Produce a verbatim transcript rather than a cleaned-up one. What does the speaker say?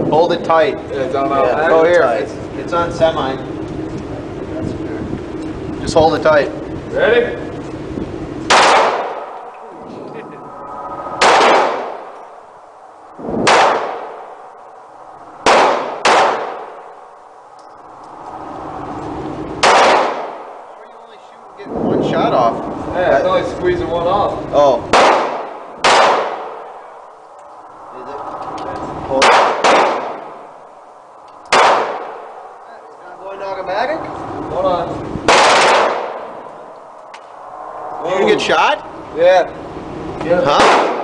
Hold it tight. Yeah, it's on Yeah, go here. It's, it's on semi. That's good. Just hold it tight. Ready? One shot off. Yeah, it's only squeezing one off. Oh. Hold it. It's not going automatic? Hold on. You gonna get shot? Yeah. Huh?